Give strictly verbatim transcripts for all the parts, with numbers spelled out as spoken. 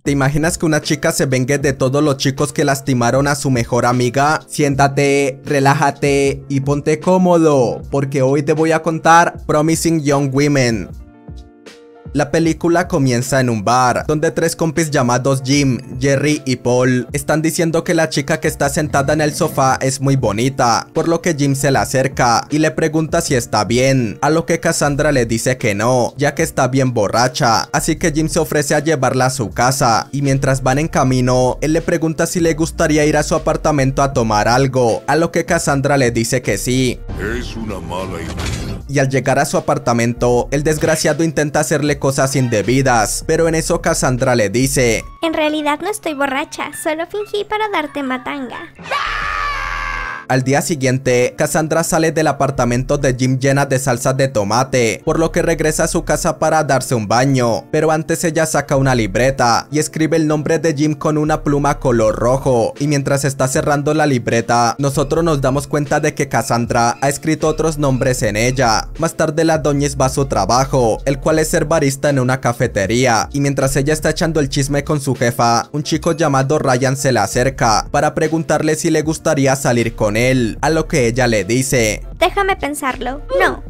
¿Te imaginas que una chica se vengue de todos los chicos que lastimaron a su mejor amiga? Siéntate, relájate y ponte cómodo, porque hoy te voy a contar Promising Young Women. La película comienza en un bar, donde tres compis llamados Jim, Jerry y Paul están diciendo que la chica que está sentada en el sofá es muy bonita, por lo que Jim se la acerca y le pregunta si está bien, a lo que Cassandra le dice que no, ya que está bien borracha, así que Jim se ofrece a llevarla a su casa, y mientras van en camino, él le pregunta si le gustaría ir a su apartamento a tomar algo, a lo que Cassandra le dice que sí. Es una mala idea. Y al llegar a su apartamento, el desgraciado intenta hacerle cosas indebidas, pero en eso Cassandra le dice: en realidad no estoy borracha, solo fingí para darte matanga. Al día siguiente, Cassandra sale del apartamento de Jim llena de salsa de tomate, por lo que regresa a su casa para darse un baño, pero antes ella saca una libreta y escribe el nombre de Jim con una pluma color rojo, y mientras está cerrando la libreta, nosotros nos damos cuenta de que Cassandra ha escrito otros nombres en ella. Más tarde la doñis va a su trabajo, el cual es ser barista en una cafetería, y mientras ella está echando el chisme con su jefa, un chico llamado Ryan se le acerca para preguntarle si le gustaría salir con él, a lo que ella le dice: déjame pensarlo, no.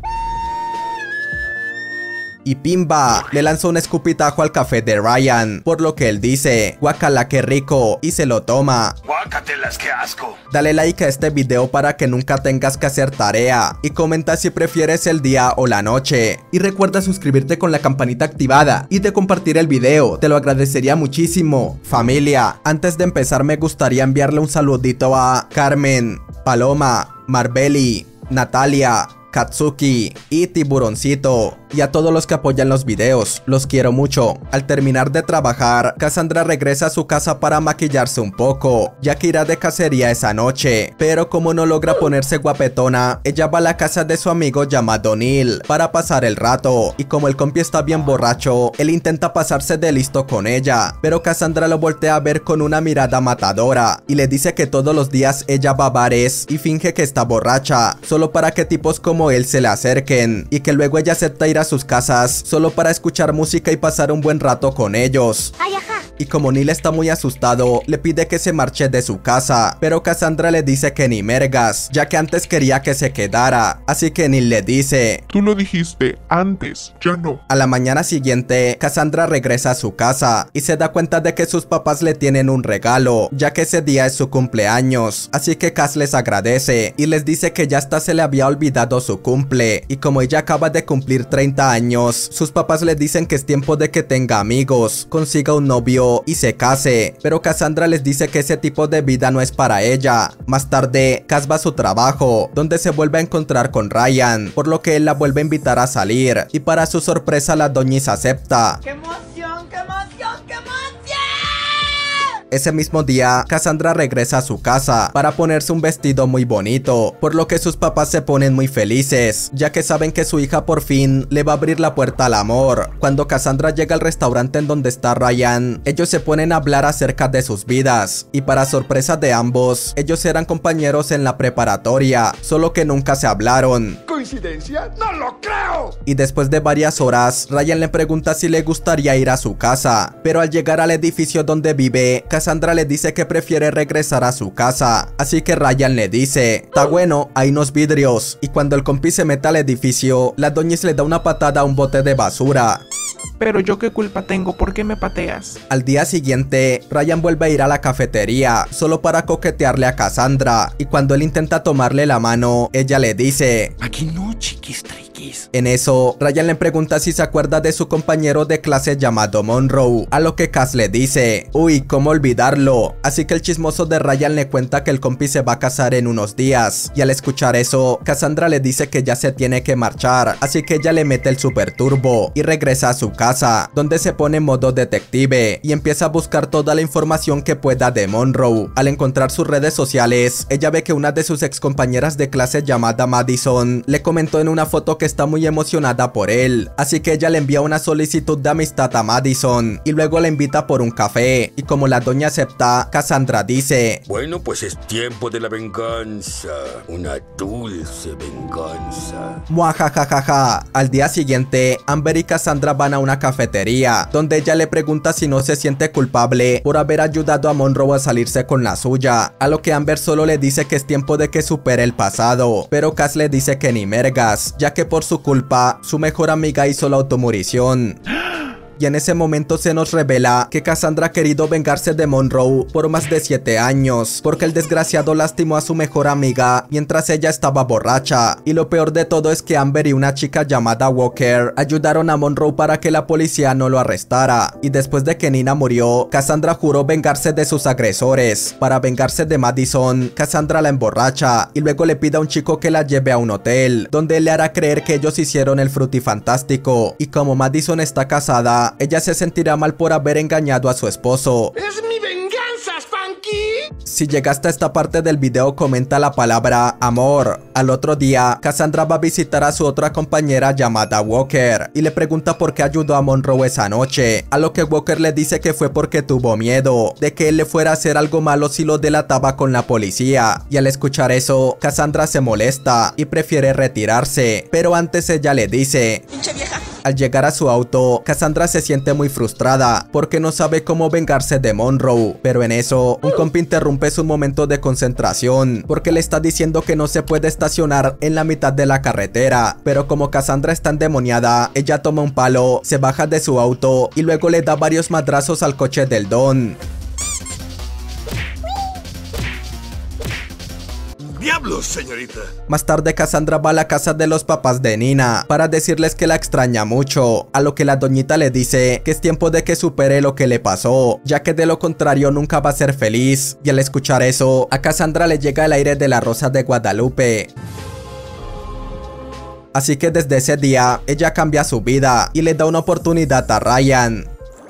Y pimba, le lanzó un escupitajo al café de Ryan, por lo que él dice: guácala, qué rico, y se lo toma. Guácatelas, qué asco. Dale like a este video para que nunca tengas que hacer tarea, y comenta si prefieres el día o la noche. Y recuerda suscribirte con la campanita activada, y de compartir el video, te lo agradecería muchísimo. Familia, antes de empezar me gustaría enviarle un saludito a Carmen, Paloma, Marbeli, Natalia, Katsuki y Tiburoncito, y a todos los que apoyan los videos, los quiero mucho. Al terminar de trabajar, Cassandra regresa a su casa para maquillarse un poco, ya que irá de cacería esa noche, pero como no logra ponerse guapetona, ella va a la casa de su amigo llamado Neil para pasar el rato, y como el compi está bien borracho, él intenta pasarse de listo con ella, pero Cassandra lo voltea a ver con una mirada matadora, y le dice que todos los días ella va a bares y finge que está borracha, solo para que tipos como él se le acerquen, y que luego ella acepta ir a sus casas solo para escuchar música y pasar un buen rato con ellos. Ay, ajá. Y como Neil está muy asustado, le pide que se marche de su casa, pero Cassandra le dice que ni mergas, ya que antes quería que se quedara, así que Neil le dice: Tú lo dijiste antes, ya no. A la mañana siguiente, Cassandra regresa a su casa y se da cuenta de que sus papás le tienen un regalo, ya que ese día es su cumpleaños, así que Cass les agradece y les dice que ya hasta se le había olvidado su cumple, y como ella acaba de cumplir treinta años, sus papás le dicen que es tiempo de que tenga amigos, consiga un novio y se case, pero Cassandra les dice que ese tipo de vida no es para ella. Más tarde, Cass va a su trabajo, donde se vuelve a encontrar con Ryan, por lo que él la vuelve a invitar a salir, y para su sorpresa la doñis acepta. ¡Qué emoción, qué emoción, qué emoción! Ese mismo día, Cassandra regresa a su casa para ponerse un vestido muy bonito, por lo que sus papás se ponen muy felices, ya que saben que su hija por fin le va a abrir la puerta al amor. Cuando Cassandra llega al restaurante en donde está Ryan, ellos se ponen a hablar acerca de sus vidas, y para sorpresa de ambos, ellos eran compañeros en la preparatoria, solo que nunca se hablaron. ¿Coincidencia? ¡No lo creo! Y después de varias horas, Ryan le pregunta si le gustaría ir a su casa, pero al llegar al edificio donde vive, Cassandra le dice que prefiere regresar a su casa, así que Ryan le dice: está bueno, hay unos vidrios. Y cuando el compi se mete al edificio, la doñis le da una patada a un bote de basura. Pero yo qué culpa tengo, ¿por qué me pateas? Al día siguiente, Ryan vuelve a ir a la cafetería, solo para coquetearle a Cassandra, y cuando él intenta tomarle la mano, ella le dice: aquí no, chiquis triquis. En eso, Ryan le pregunta si se acuerda de su compañero de clase llamado Monroe, a lo que Cass le dice: uy, ¿cómo olvidarlo? Así que el chismoso de Ryan le cuenta que el compi se va a casar en unos días, y al escuchar eso, Cassandra le dice que ya se tiene que marchar, así que ella le mete el super turbo y regresa a su casa, donde se pone en modo detective y empieza a buscar toda la información que pueda de Monroe. Al encontrar sus redes sociales, ella ve que una de sus ex compañeras de clase llamada Madison le comentó en una foto que está muy emocionada por él, así que ella le envía una solicitud de amistad a Madison y luego le invita por un café, y como la doña acepta, Cassandra dice: bueno, pues es tiempo de la venganza, una dulce venganza. Muajajajaja. Al día siguiente, Amber y Cassandra van a una cafetería, donde ella le pregunta si no se siente culpable por haber ayudado a Monroe a salirse con la suya, a lo que Amber solo le dice que es tiempo de que supere el pasado, pero Cass le dice que ni mergas, ya que por su culpa, su mejor amiga hizo la automurición. Y en ese momento se nos revela que Cassandra ha querido vengarse de Monroe por más de siete años, porque el desgraciado lastimó a su mejor amiga mientras ella estaba borracha. Y lo peor de todo es que Amber y una chica llamada Walker ayudaron a Monroe para que la policía no lo arrestara. Y después de que Nina murió, Cassandra juró vengarse de sus agresores. Para vengarse de Madison, Cassandra la emborracha y luego le pide a un chico que la lleve a un hotel, donde él le hará creer que ellos hicieron el frutifantástico. Y como Madison está casada, ella se sentirá mal por haber engañado a su esposo. ¡Es mi venganza, Spanky! Si llegaste a esta parte del video, comenta la palabra amor. Al otro día, Cassandra va a visitar a su otra compañera llamada Walker y le pregunta por qué ayudó a Monroe esa noche, a lo que Walker le dice que fue porque tuvo miedo de que él le fuera a hacer algo malo si lo delataba con la policía. Y al escuchar eso, Cassandra se molesta y prefiere retirarse, pero antes ella le dice: ¡Pinche vieja! Al llegar a su auto, Cassandra se siente muy frustrada porque no sabe cómo vengarse de Monroe, pero en eso, un compa interrumpe su momento de concentración porque le está diciendo que no se puede estacionar en la mitad de la carretera, pero como Cassandra está endemoniada, ella toma un palo, se baja de su auto y luego le da varios madrazos al coche del don. ¡Diablos, señorita! Más tarde, Cassandra va a la casa de los papás de Nina para decirles que la extraña mucho, a lo que la doñita le dice que es tiempo de que supere lo que le pasó, ya que de lo contrario nunca va a ser feliz. Y al escuchar eso, a Cassandra le llega el aire de la Rosa de Guadalupe. Así que desde ese día, ella cambia su vida y le da una oportunidad a Ryan.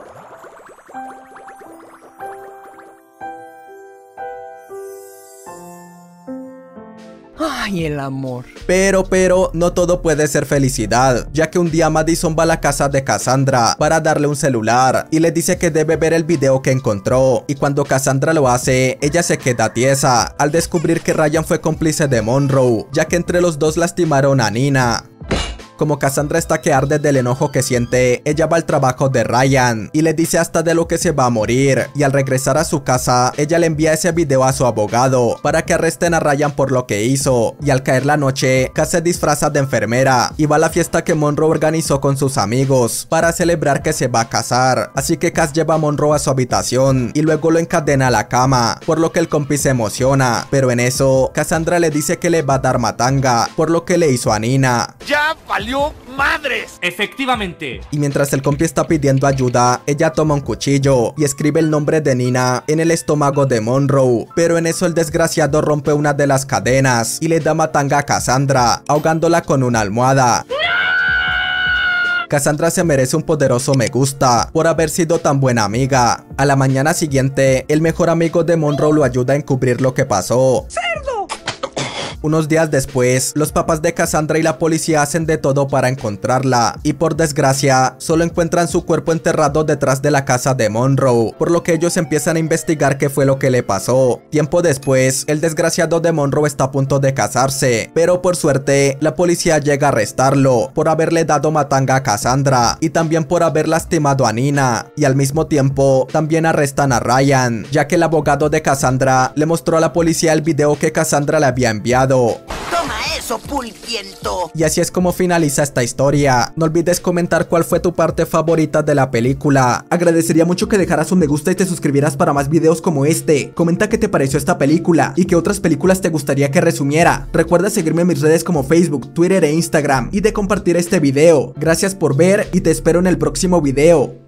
Ay, el amor. Pero, pero, no todo puede ser felicidad, ya que un día Madison va a la casa de Cassandra para darle un celular y le dice que debe ver el video que encontró. Y cuando Cassandra lo hace, ella se queda tiesa al descubrir que Ryan fue cómplice de Monroe, ya que entre los dos lastimaron a Nina. Como Cassandra está que arde del enojo que siente, ella va al trabajo de Ryan y le dice hasta de lo que se va a morir, y al regresar a su casa, ella le envía ese video a su abogado para que arresten a Ryan por lo que hizo. Y al caer la noche, Cass se disfraza de enfermera y va a la fiesta que Monroe organizó con sus amigos para celebrar que se va a casar. Así que Cass lleva a Monroe a su habitación y luego lo encadena a la cama, por lo que el compi se emociona, pero en eso, Cassandra le dice que le va a dar matanga por lo que le hizo a Nina. ¡Ya valió madres! Efectivamente. Y mientras el compi está pidiendo ayuda, ella toma un cuchillo y escribe el nombre de Nina en el estómago de Monroe, pero en eso el desgraciado rompe una de las cadenas y le da matanga a Cassandra, ahogándola con una almohada. Cassandra se merece un poderoso me gusta por haber sido tan buena amiga. A la mañana siguiente, el mejor amigo de Monroe lo ayuda a encubrir lo que pasó. Unos días después, los papás de Cassandra y la policía hacen de todo para encontrarla, y por desgracia, solo encuentran su cuerpo enterrado detrás de la casa de Monroe, por lo que ellos empiezan a investigar qué fue lo que le pasó. Tiempo después, el desgraciado de Monroe está a punto de casarse, pero por suerte, la policía llega a arrestarlo por haberle dado matanga a Cassandra y también por haber lastimado a Nina, y al mismo tiempo, también arrestan a Ryan, ya que el abogado de Cassandra le mostró a la policía el video que Cassandra le había enviado. ¡Toma eso, pulpiento! Y así es como finaliza esta historia. No olvides comentar cuál fue tu parte favorita de la película. Agradecería mucho que dejaras un me gusta y te suscribieras para más videos como este. Comenta qué te pareció esta película y qué otras películas te gustaría que resumiera. Recuerda seguirme en mis redes como Facebook, Twitter e Instagram y de compartir este video. Gracias por ver y te espero en el próximo video.